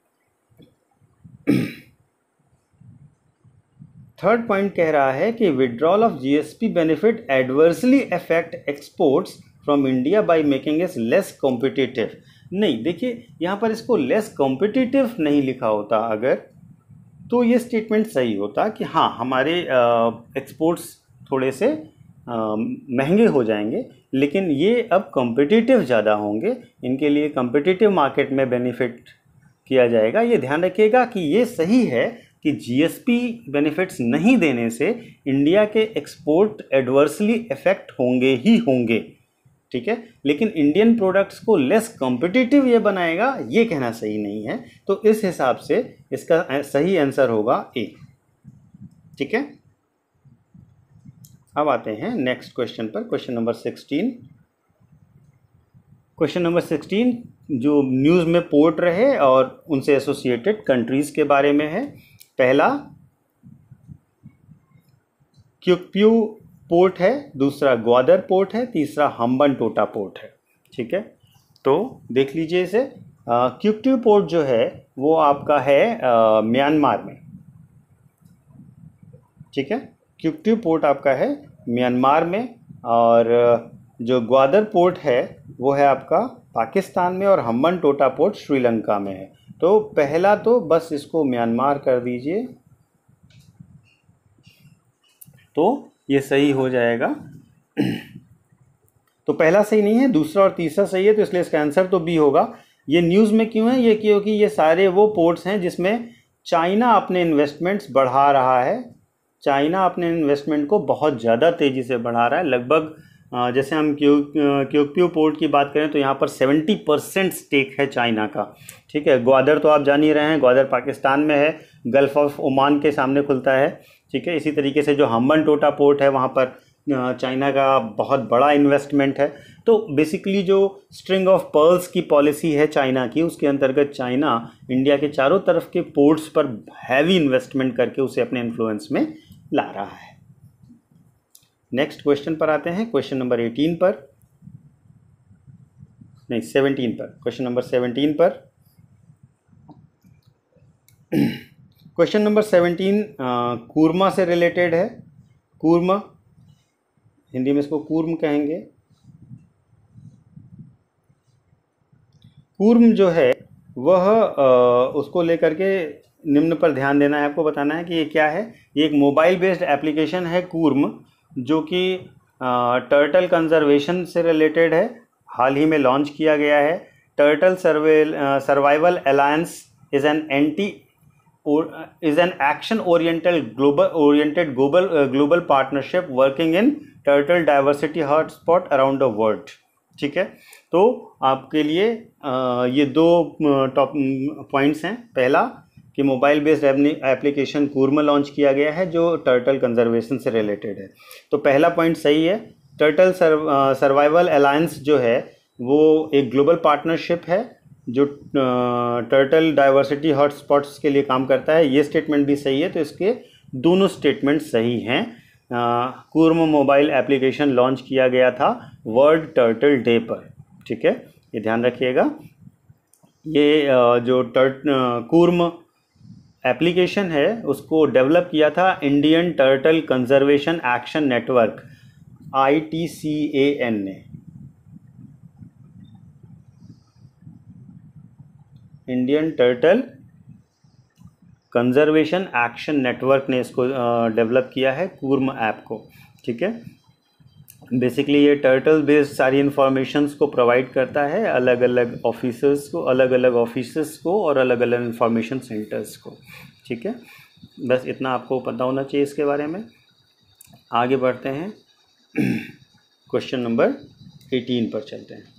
A: थर्ड पॉइंट कह रहा है कि withdrawal of GSP benefit adversely affect exports from India by making it less competitive. नहीं, देखिए यहाँ पर इसको लेस कॉम्पिटिटिव नहीं लिखा होता अगर, तो ये स्टेटमेंट सही होता कि हाँ, हमारे एक्सपोर्ट्स थोड़े से महंगे हो जाएंगे, लेकिन ये अब कॉम्पिटिटिव ज़्यादा होंगे, इनके लिए कॉम्पिटिटिव मार्केट में बेनिफिट किया जाएगा। ये ध्यान रखिएगा कि ये सही है कि जीएसपी बेनिफिट्स नहीं देने से इंडिया के एक्सपोर्ट एडवर्सली इफेक्ट होंगे ही होंगे। ठीक है, लेकिन इंडियन प्रोडक्ट्स को लेस कॉम्पिटिटिव ये बनाएगा, ये कहना सही नहीं है। तो इस हिसाब से इसका सही आंसर होगा ए। ठीक है, अब आते हैं नेक्स्ट क्वेश्चन पर, question number sixteen. Question number sixteen जो न्यूज़ में पोर्ट रहे और उनसे एसोसिएटेड कंट्रीज़ के बारे में है। पहला क्युक्प्यू पोर्ट है, दूसरा ग्वादर पोर्ट है, तीसरा हम्बनटोटा पोर्ट है। ठीक है, तो देख लीजिए इसे। क्युक्प्यू पोर्ट जो है वो आपका है आ, म्यांमार में। ठीक है, क्युक्प्यू पोर्ट आपका है म्यांमार में, और जो ग्वादर पोर्ट है वो है आपका पाकिस्तान में, और हम्बनटोटा पोर्ट श्रीलंका में है। तो पहला तो बस इसको म्यांमार कर दीजिए, तो ये सही हो जाएगा। तो पहला सही नहीं है, दूसरा और तीसरा सही है, तो इसलिए इसका आंसर तो बी होगा। ये न्यूज़ में क्यों है? ये क्योंकि ये सारे वो पोर्ट्स हैं जिसमें चाइना अपने इन्वेस्टमेंट्स बढ़ा रहा है। चाइना अपने इन्वेस्टमेंट को बहुत ज़्यादा तेज़ी से बढ़ा रहा है। लगभग जैसे हम क्यू क्युक्प्यू पोर्ट की बात करें तो यहाँ पर सत्तर परसेंट स्टेक है चाइना का। ठीक है, ग्वादर तो आप जान ही रहे हैं, ग्वादर पाकिस्तान में है, गल्फ़ ऑफ ओमान के सामने खुलता है। ठीक है, इसी तरीके से जो हम्बनटोटा पोर्ट है वहाँ पर चाइना का बहुत बड़ा इन्वेस्टमेंट है। तो बेसिकली जो स्ट्रिंग ऑफ पर्ल्स की पॉलिसी है चाइना की, उसके अंतर्गत चाइना इंडिया के चारों तरफ के पोर्ट्स पर हैवी इन्वेस्टमेंट करके उसे अपने इन्फ्लुएंस में ला रहा है। नेक्स्ट क्वेश्चन पर आते हैं, क्वेश्चन नंबर एटीन पर, नहीं सेवनटीन पर, क्वेश्चन नंबर सेवनटीन पर। क्वेश्चन नंबर सेवनटीन कूर्मा से रिलेटेड है। कूर्मा, हिंदी में इसको कूर्म कहेंगे। कूर्म जो है वह आ, उसको लेकर के निम्न पर ध्यान देना है, आपको बताना है कि ये क्या है। ये एक मोबाइल बेस्ड एप्लीकेशन है कूर्म, जो कि टर्टल कंजर्वेशन से रिलेटेड है। हाल ही में लॉन्च किया गया है। Turtle survival alliance is an anti is an action oriented global oriented global global partnership working in turtle diversity hotspot around the world. ठीक है, तो आपके लिए आ, ये दो टॉप पॉइंट्स हैं। पहला कि mobile based application Kurma launch किया गया है जो टर्टल कंजर्वेशन से रिलेटेड है। तो पहला पॉइंट सही है। टर्टल सर्वाइवल अलायंस जो है वो एक ग्लोबल पार्टनरशिप है जो टर्टल डाइवर्सिटी हॉटस्पॉट्स के लिए काम करता है। ये स्टेटमेंट भी सही है, तो इसके दोनों स्टेटमेंट सही हैं। कूर्म मोबाइल एप्लीकेशन लॉन्च किया गया था वर्ल्ड टर्टल डे पर। ठीक है, ये ध्यान रखिएगा। ये आ, जो टर्ट कूर्म एप्लीकेशन है उसको डेवलप किया था Indian turtle conservation action network I T C A N ने। Indian turtle conservation action network ने इसको डेवलप किया है कूर्म ऐप को। ठीक है, बेसिकली ये टर्टल बेस्ड सारी इंफॉर्मेशंस को प्रोवाइड करता है अलग अलग ऑफिसर्स को, अलग अलग ऑफिसर्स को और अलग अलग इंफॉर्मेशन सेंटर्स को। ठीक है, बस इतना आपको पता होना चाहिए इसके बारे में। आगे बढ़ते हैं, क्वेश्चन नंबर अठारह पर चलते हैं।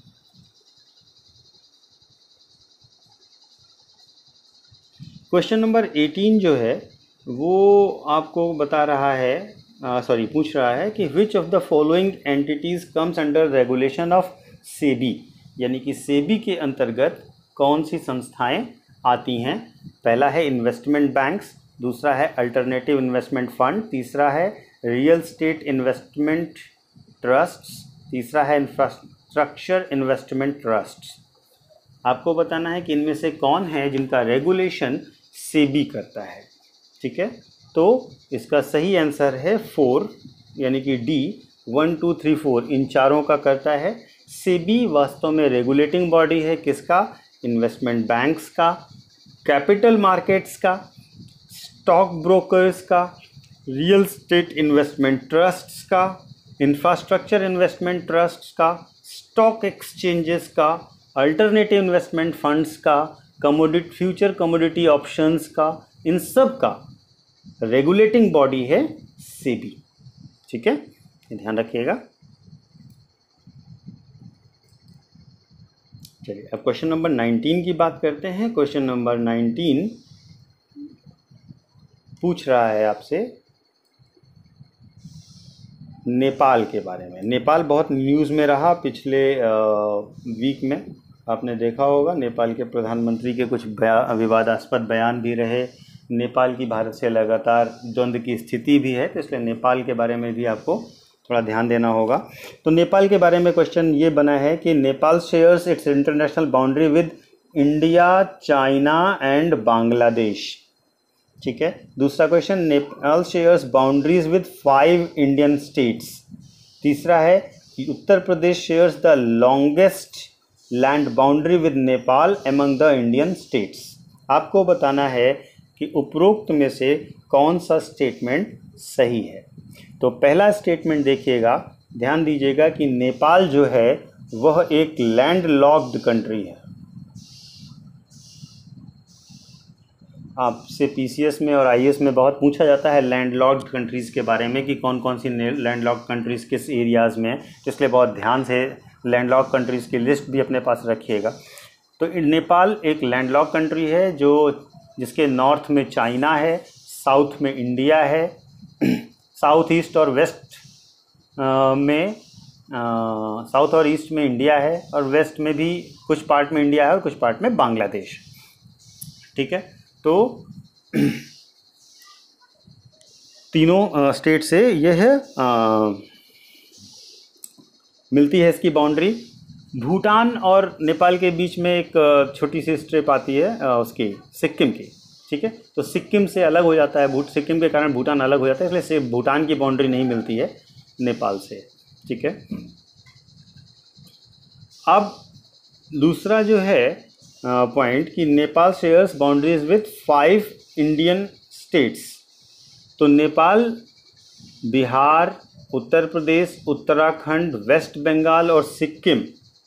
A: क्वेश्चन नंबर अठारह जो है वो आपको बता रहा है, सॉरी पूछ रहा है कि which of the following entities comes under regulation of SEBI, यानी कि सेबी के अंतर्गत कौन सी संस्थाएं आती हैं। पहला है इन्वेस्टमेंट बैंक्स, दूसरा है अल्टरनेटिव इन्वेस्टमेंट फंड, तीसरा है रियल स्टेट इन्वेस्टमेंट ट्रस्ट्स, तीसरा है इंफ्रास्ट्रक्चर इन्वेस्टमेंट ट्रस्ट्स। आपको बताना है कि इनमें से कौन है जिनका रेगुलेशन सेबी करता है। ठीक है, तो इसका सही आंसर है फोर, यानी कि D, one two three four, इन चारों का करता है। सेबी वास्तव में रेगुलेटिंग बॉडी है किसका, इन्वेस्टमेंट बैंक्स का, कैपिटल मार्केट्स का, स्टॉक ब्रोकर्स का, रियल स्टेट इन्वेस्टमेंट ट्रस्ट्स का, इंफ्रास्ट्रक्चर इन्वेस्टमेंट ट्रस्ट्स का, स्टॉक एक्सचेंजेस का, अल्टरनेटिव इन्वेस्टमेंट फंड्स का, कमोडिटी फ्यूचर कमोडिटी ऑप्शंस का, इन सब का रेगुलेटिंग बॉडी है सेबी। ठीक है, ध्यान रखिएगा। चलिए अब क्वेश्चन नंबर नाइनटीन की बात करते हैं। क्वेश्चन नंबर नाइनटीन पूछ रहा है आपसे नेपाल के बारे में। नेपाल बहुत न्यूज़ में रहा पिछले वीक में, आपने देखा होगा। नेपाल के प्रधानमंत्री के कुछ विवादास्पद बयान भी रहे, नेपाल की भारत से लगातार द्वंद्व की स्थिति भी है, तो इसलिए नेपाल के बारे में भी आपको थोड़ा ध्यान देना होगा। तो नेपाल के बारे में क्वेश्चन ये बना है कि Nepal shares its international boundary with India, China and Bangladesh. ठीक है, दूसरा question, Nepal shares boundaries with five Indian states. तीसरा है कि Uttar Pradesh shares the longest land boundary with Nepal among the Indian states. आपको बताना है कि उपरोक्त में से कौन सा स्टेटमेंट सही है। तो पहला स्टेटमेंट देखिएगा, ध्यान दीजिएगा कि नेपाल जो है वह एक लैंड लॉक्ड कंट्री है। आपसे पीसीएस में और आईएएस में बहुत पूछा जाता है लैंड लॉक्ड कंट्रीज़ के बारे में कि कौन कौन सी लैंड लॉक्ड कंट्रीज़ किस एरियाज़ में, तो इसलिए बहुत ध्यान से लैंड लॉक्ड कंट्रीज़ की लिस्ट भी अपने पास रखिएगा। तो नेपाल एक लैंड लॉक्ड कंट्री है जो जिसके नॉर्थ में चाइना है, साउथ में इंडिया है, साउथ ईस्ट और वेस्ट आ, में आ, साउथ और ईस्ट में इंडिया है, और वेस्ट में भी कुछ पार्ट में इंडिया है और कुछ पार्ट में बांग्लादेश। ठीक है, तो तीनों स्टेट से यह मिलती है इसकी बाउंड्री। भूटान और नेपाल के बीच में एक छोटी सी स्ट्रिप आती है आ, उसकी सिक्किम की। ठीक है, तो सिक्किम से अलग हो जाता है, भूट सिक्किम के कारण भूटान अलग हो जाता है, इसलिए सिर्फ भूटान की बाउंड्री नहीं मिलती है नेपाल से। ठीक है, अब दूसरा जो है पॉइंट कि Nepal shares boundaries with five Indian states. तो नेपाल बिहार, उत्तर प्रदेश, उत्तराखंड, वेस्ट बंगाल और सिक्किम,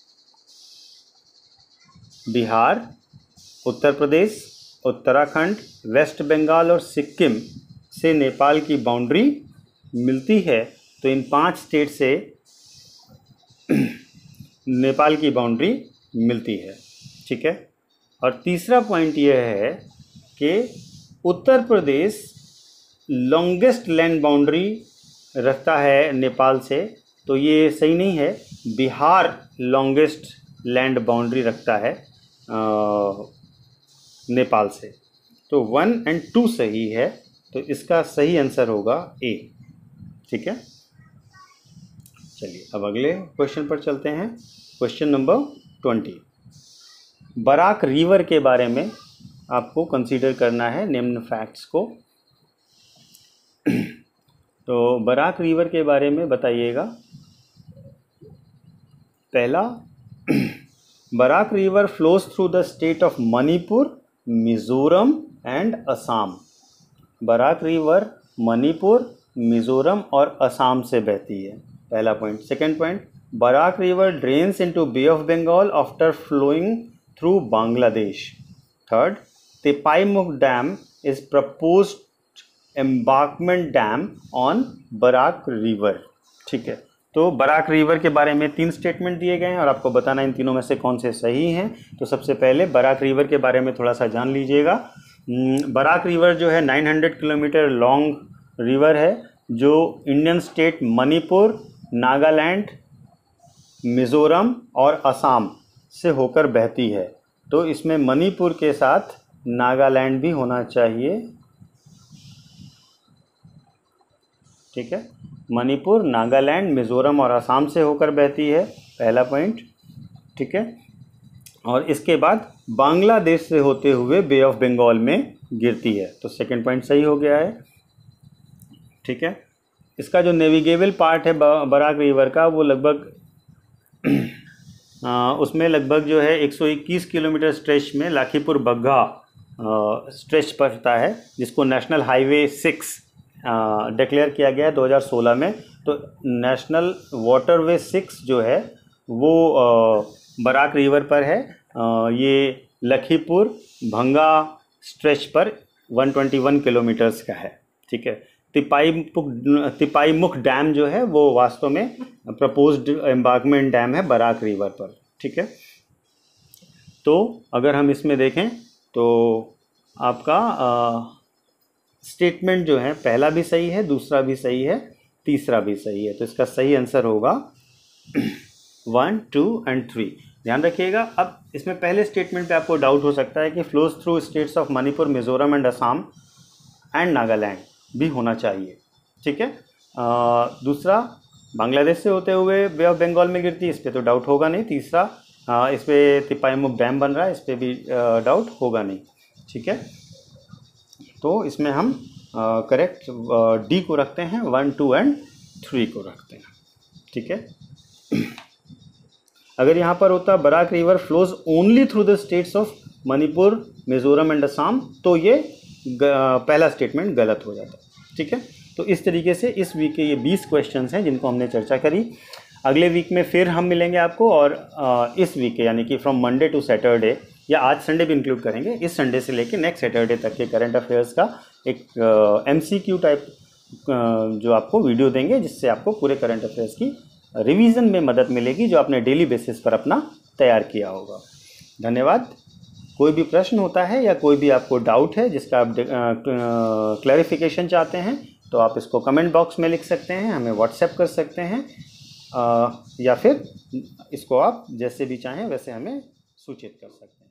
A: बिहार, उत्तर प्रदेश, उत्तराखंड, वेस्ट बंगाल और सिक्किम से नेपाल की बाउंड्री मिलती है। तो इन पांच स्टेट से नेपाल की बाउंड्री मिलती है। ठीक है, और तीसरा पॉइंट यह है कि Uttar Pradesh longest land boundary रखता है नेपाल से, तो ये सही नहीं है। बिहार लॉन्गेस्ट लैंड बाउंड्री रखता है आ, नेपाल से। तो वन एंड टू सही है, तो इसका सही आंसर होगा ए। ठीक है, चलिए अब अगले क्वेश्चन पर चलते हैं। Question number twenty, Barak river के बारे में आपको कंसीडर करना है निम्न फैक्ट्स को। तो बराक रिवर के बारे में बताइएगा। पहला, Barak river flows through the state of Manipur, Mizoram and Assam. Barak river Manipur, Mizoram और असम से बहती है। पहला point. Second point, Barak river drains into bay of Bengal after flowing through Bangladesh. Third, Tipaimukh dam is proposed embankment dam on Barak river. ठीक है, तो बराक रिवर के बारे में तीन स्टेटमेंट दिए गए हैं और आपको बताना इन तीनों में से कौन से सही हैं। तो सबसे पहले बराक रिवर के बारे में थोड़ा सा जान लीजिएगा। बराक रिवर जो है नौ सौ किलोमीटर लॉन्ग रिवर है जो इंडियन स्टेट मणिपुर, नागालैंड, मिज़ोरम और असम से होकर बहती है। तो इसमें मणिपुर के साथ नागालैंड भी होना चाहिए। ठीक है, मणिपुर, नागालैंड, मिज़ोरम और असम से होकर बहती है, पहला पॉइंट। ठीक है, और इसके बाद बांग्लादेश से होते हुए बे ऑफ बंगाल में गिरती है। तो सेकंड पॉइंट सही हो गया है। ठीक है, इसका जो नेविगेबल पार्ट है बराक रिवर का वो लगभग उसमें लगभग जो है एक सौ इक्कीस किलोमीटर स्ट्रेच में लाखीपुर बग्घा स्ट्रेच पड़ता है, जिसको नेशनल हाईवे सिक्स डिक्लेयर किया गया है दो हज़ार सोलह में। तो नेशनल वाटरवे सिक्स जो है वो बराक रिवर पर है। ये लखीपुर भंगा स्ट्रेच पर एक सौ इक्कीस किलोमीटर्स का है। ठीक है, तिपाईमुख तिपाईमुख डैम जो है वो वास्तव में प्रपोज्ड एम्बार्कमेंट डैम है बराक रिवर पर। ठीक है, तो अगर हम इसमें देखें तो आपका स्टेटमेंट जो है पहला भी सही है, दूसरा भी सही है, तीसरा भी सही है। तो इसका सही आंसर होगा वन, टू एंड थ्री। ध्यान रखिएगा। अब इसमें पहले स्टेटमेंट पे आपको डाउट हो सकता है कि flows through states of Manipur, Mizoram and Assam and Nagaland भी होना चाहिए। ठीक है, दूसरा बांग्लादेश से होते हुए बे ऑफ बंगाल में गिरती है, इस पर तो डाउट होगा नहीं। तीसरा आ, इस पर तिपाईमुख डैम बन रहा है, इस पर भी डाउट होगा नहीं। ठीक है, तो इसमें हम करेक्ट डी को रखते हैं, वन, टू एंड थ्री को रखते हैं। ठीक है, अगर यहाँ पर होता Barak river flows only through the states of Manipur, Mizoram and Assam, तो ये पहला स्टेटमेंट गलत हो जाता। ठीक है, तो इस तरीके से इस वीक के ये बीस क्वेश्चंस हैं जिनको हमने चर्चा करी। अगले वीक में फिर हम मिलेंगे आपको, और इस वीक के यानी कि फ्रॉम मंडे टू सैटरडे, या आज संडे भी इंक्लूड करेंगे, इस संडे से लेकर नेक्स्ट सैटरडे तक के करंट अफेयर्स का एक एमसीक्यू टाइप जो आपको वीडियो देंगे, जिससे आपको पूरे करंट अफेयर्स की रिवीजन में मदद मिलेगी जो आपने डेली बेसिस पर अपना तैयार किया होगा। धन्यवाद। कोई भी प्रश्न होता है या कोई भी आपको डाउट है जिसका आप क्लैरिफिकेशन चाहते हैं तो आप इसको कमेंट बॉक्स में लिख सकते हैं, हमें व्हाट्सएप कर सकते हैं, आ, या फिर इसको आप जैसे भी चाहें वैसे हमें सूचित कर सकते हैं।